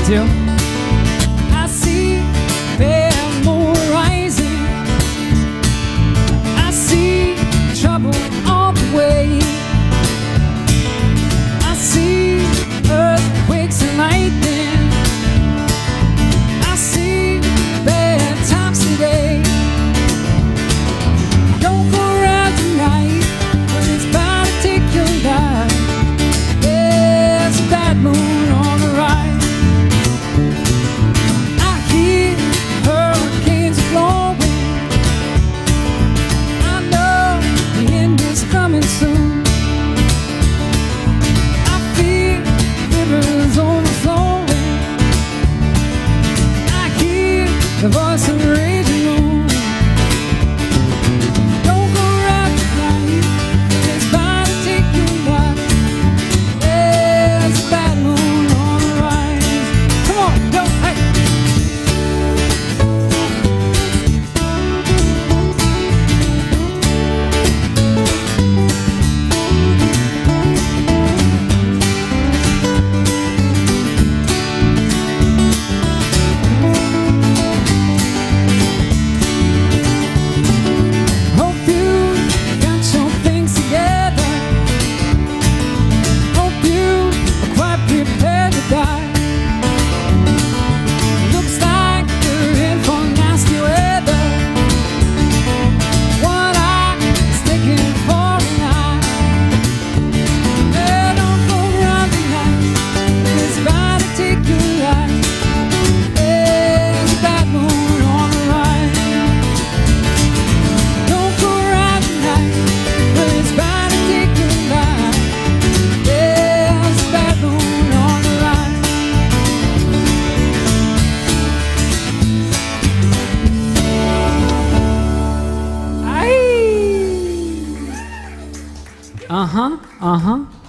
do. I see pale moon rising. I see trouble on the way. I see earthquakes and lightning. I see bad times today. Don't go around tonight, but it's bound to take your life. There's a bad moon on the rise. I hear hurricanes are blowing. I know the end is coming soon. I feel rivers overflowing. I hear the voice of the raging moon. Don't go around tonight, it's bound to take your life. There's a bad moon on the rise. Come on, go, hey! Hope you got your things together. Hope you are quite prepared to die. Looks like you're in for nasty weather. One eye is sticking for an eye. Hey, don't go around tonight, it's bound to take your life. There's a bad moon on the rise. Don't go around tonight, but it's bound to take your life. There's a bad moon on the rise. Aye. Uh-huh.